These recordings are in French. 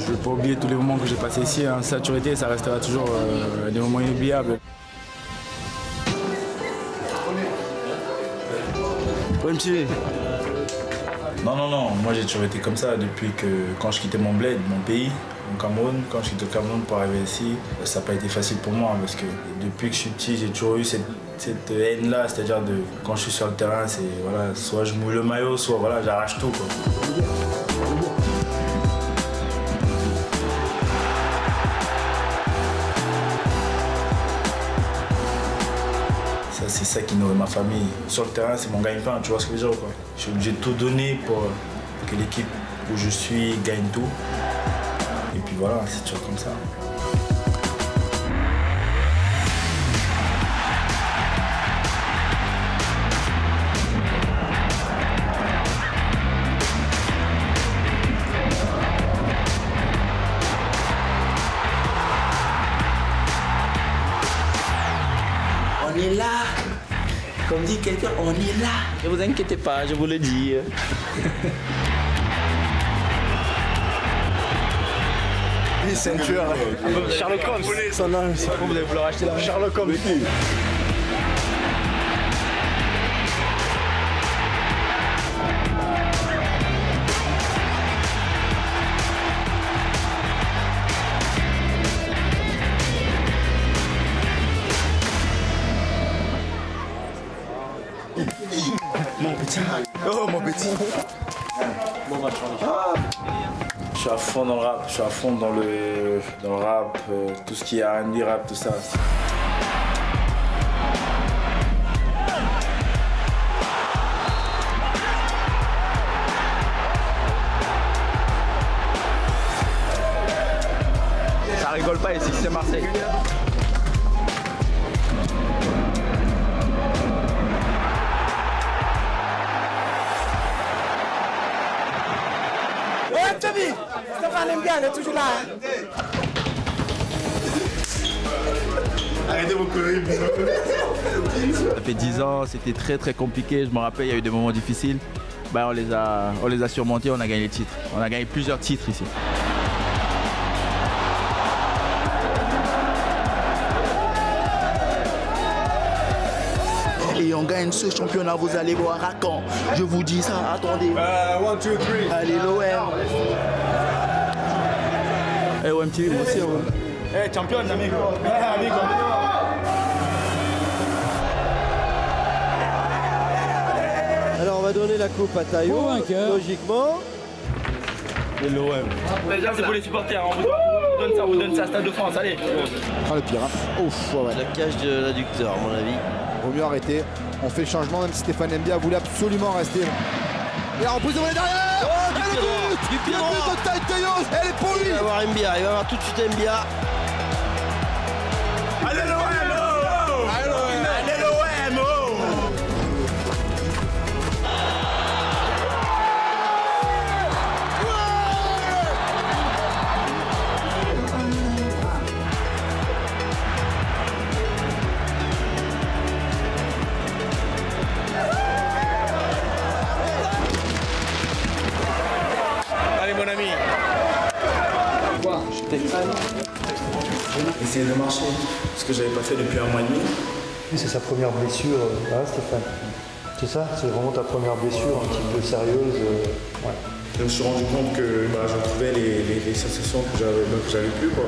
Je ne vais pas oublier tous les moments que j'ai passés ici. Hein. Ça a toujours été, ça restera toujours des moments inoubliables. Non, moi j'ai toujours été comme ça depuis que quand je quittais mon bled, mon pays, mon Cameroun, quand je quitte le Cameroun pour arriver ici, ça n'a pas été facile pour moi parce que depuis que je suis petit, j'ai toujours eu cette haine-là, c'est-à-dire de quand je suis sur le terrain, c'est voilà, soit je mouille le maillot, soit voilà, j'arrache tout, quoi. C'est ça qui nourrit ma famille. Sur le terrain, c'est mon gagne-pain, tu vois ce que je veux dire, quoi. Je suis obligé de tout donner pour que l'équipe où je suis gagne tout. Et puis voilà, c'est toujours comme ça. On est là. Comme dit quelqu'un, on est là. Ne vous inquiétez pas, je vous le dis. Les ceintures. Sherlock Holmes. Son âme, c'est vous allez vouloir acheter la Sherlock Holmes. Mon petit. Oh mon petit. Je suis à fond dans le rap, je suis à fond dans le rap, tout ce qui est R&B, rap, tout ça. Ça rigole pas ici, c'est Marseille. Stéphane Mbia, elle est toujours là. Arrêtez vos conneries. Ça fait 10 ans, c'était très compliqué. Je me rappelle, il y a eu des moments difficiles. Ben, on les a surmontés, on a gagné les titres. On a gagné plusieurs titres ici. Et on gagne ce championnat, vous allez voir à quand. Je vous dis ça, attendez. 1, 2, 3. Allez l'OM. Eh OM TV, moi aussi. Eh, champion, amigo. Amigo. Alors on va donner la coupe à Tayo, logiquement. Et l'OM. Déjà c'est pour les supporters, on vous donne ça, Stade de France, allez. Ah le pire, hein. Ouf, ouais. La cage de l'adducteur, à mon avis. Vaut mieux arrêter. On fait le changement, même si Stéphane Mbia voulait absolument rester. Et la reprise de volée derrière. Oh, quel but! Du pied droit. Le but de Tayo, elle est pour lui. Il va avoir Mbia, il va avoir tout de suite Mbia. Allez l'OM! Allez l'OM! Allez mon ami. Quoi? Essayer de marcher, ce que j'avais pas fait depuis 1 mois et demi. C'est sa première blessure, Stéphane. C'est ça? C'est vraiment ta première blessure, un petit peu sérieuse. Ouais. Je me suis rendu compte que je retrouvais les sensations que j'avais plus, quoi.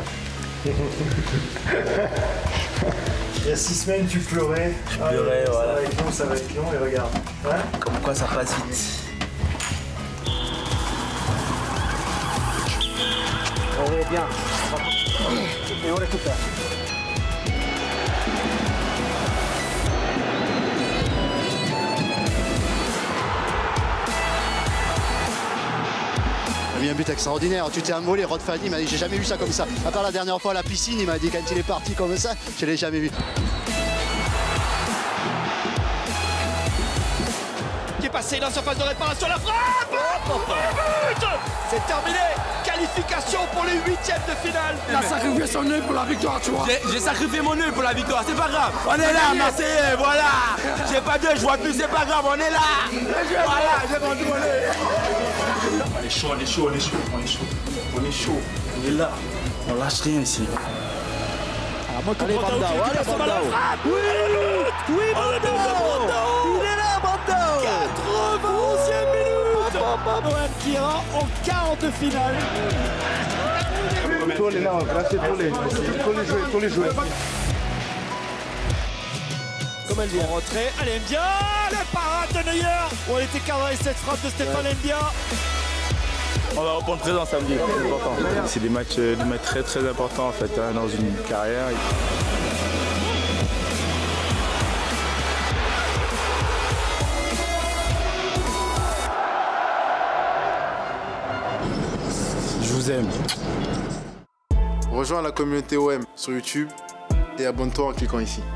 Il y a 6 semaines, tu pleurais. Je pleurais, voilà. Ça va être long, et regarde. Ouais. Comme quoi ça passe vite. On est bien. Et on récupère. Il a mis un but extraordinaire, tu t'es envolé, Rod Fanny, il m'a dit j'ai jamais vu ça comme ça. À part la dernière fois à la piscine, il m'a dit quand il est parti comme ça, je l'ai jamais vu. Qui est passé dans sa phase de réparation, la frappe! C'est terminé! Qualification pour les 8e de finale! Il a sacrifié son œil pour la victoire, tu vois. J'ai sacrifié mon œil pour la victoire, c'est pas grave! On est là, Marseillais, voilà! J'ai pas de, je vois plus, c'est pas grave, on est là! Voilà, j'ai vendu mon œil! est chaud, on est chaud, on est chaud, on est chaud. On est chaud, on est là. On lâche rien ici. Allez, Brandao, allez, Brandao. Oui, Brandao. Il est là, Brandao. 91e minute. OM qui ira en quart de finale. Tous les là, tous les jouer. Comme elle dit. En retrait, allez Mbia, le parade de Neuer. On était cadré cette frappe de Stéphane Mbia. On va reprendre présent samedi, c'est important. C'est des matchs très très importants en fait dans une carrière. Je vous aime. Rejoins la communauté OM sur YouTube et abonne-toi en cliquant ici.